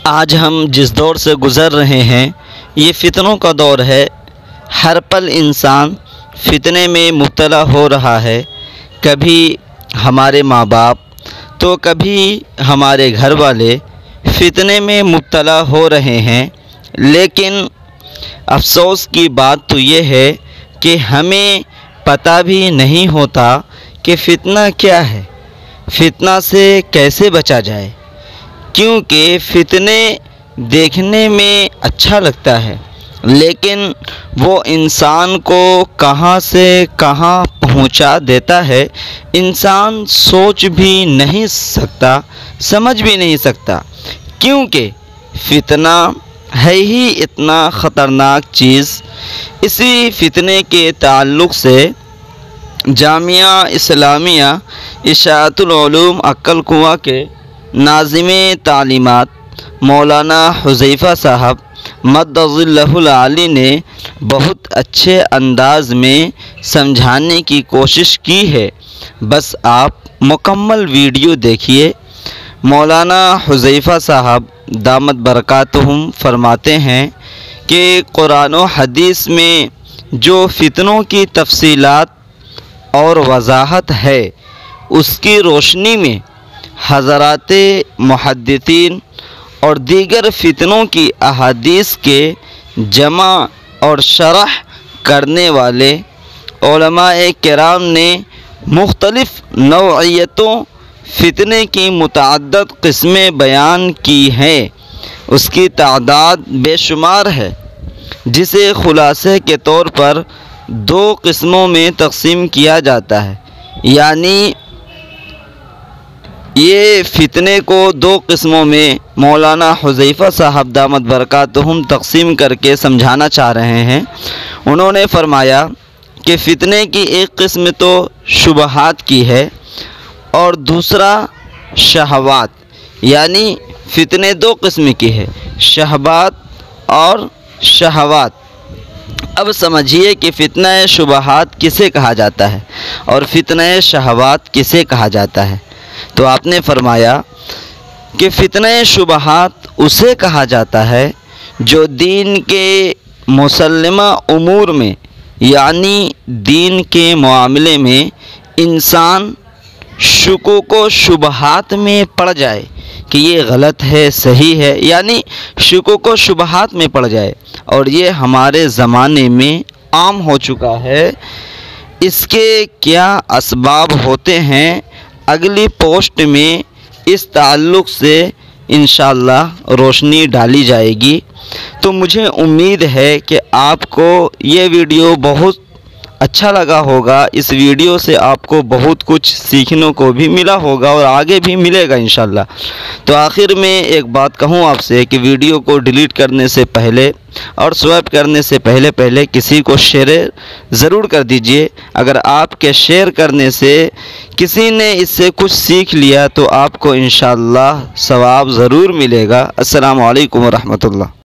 آج ہم جس دور سے گزر رہے ہیں یہ فتنوں کا دور ہے۔ ہر پل انسان فتنے میں مبتلا ہو رہا ہے، کبھی ہمارے ماں باپ تو کبھی ہمارے گھر والے فتنے میں مبتلا ہو رہے ہیں، لیکن افسوس کی بات تو یہ ہے کہ ہمیں پتہ بھی نہیں ہوتا کہ فتنہ کیا ہے، فتنہ سے کیسے بچا جائے، کیونکہ فتنے دیکھنے میں اچھا لگتا ہے لیکن وہ انسان کو کہاں سے کہاں پہنچا دیتا ہے، انسان سوچ بھی نہیں سکتا، سمجھ بھی نہیں سکتا، کیونکہ فتنہ ہے ہی اتنا خطرناک چیز۔ اسی فتنے کے تعلق سے جامعہ اسلامیہ اشاعت العلوم عقل کنواں کے ناظم تعلیمات مولانا حذیفہ صاحب مد ظلہ العالی نے بہت اچھے انداز میں سمجھانے کی کوشش کی ہے، بس آپ مکمل ویڈیو دیکھیے۔ مولانا حذیفہ صاحب دامت برکاتہم فرماتے ہیں کہ قرآن و حدیث میں جو فتنوں کی تفصیلات اور وضاحت ہے، اس کی روشنی میں حضرات محدثین اور دیگر فتنوں کی احادیث کے جمع اور شرح کرنے والے علماء کرام نے مختلف نوعیتوں فتنے کی متعدد قسمیں بیان کی ہیں۔ اس کی تعداد بے شمار ہے، جسے خلاصے کے طور پر دو قسموں میں تقسیم کیا جاتا ہے، یعنی یہ فتنے کو دو قسموں میں مولانا حذیفہ صاحب دامت برکاتہم تقسیم کر کے سمجھانا چاہ رہے ہیں۔ انہوں نے فرمایا کہ فتنے کی ایک قسم تو شبہات کی ہے اور دوسرا شہوات، یعنی فتنے دو قسم کی ہے، شہوات اور شہوات۔ اب سمجھیے کہ فتنہ شبہات کسے کہا جاتا ہے اور فتنہ شہوات کسے کہا جاتا ہے، تو آپ نے فرمایا کہ فتنہ شبہات اسے کہا جاتا ہے جو دین کے مسلمہ امور میں، یعنی دین کے معاملے میں انسان شکوک و شبہات میں پڑ جائے کہ یہ غلط ہے صحیح ہے، یعنی شکوک و شبہات میں پڑ جائے، اور یہ ہمارے زمانے میں عام ہو چکا ہے۔ اس کے کیا اسباب ہوتے ہیں، اگلی پوسٹ میں اس تعلق سے انشاءاللہ روشنی ڈالی جائے گی۔ تو مجھے امید ہے کہ آپ کو یہ ویڈیو بہت اچھا لگا ہوگا، اس ویڈیو سے آپ کو بہت کچھ سیکھنے کو بھی ملا ہوگا اور آگے بھی ملے گا انشاءاللہ۔ تو آخر میں ایک بات کہوں آپ سے کہ ویڈیو کو ڈیلیٹ کرنے سے پہلے اور سوائپ کرنے سے پہلے کسی کو شیئر ضرور کر دیجئے۔ اگر آپ کے شیئر کرنے سے کسی نے اس سے کچھ سیکھ لیا تو آپ کو انشاءاللہ ثواب ضرور ملے گا۔ السلام علیکم ورحمۃ اللہ۔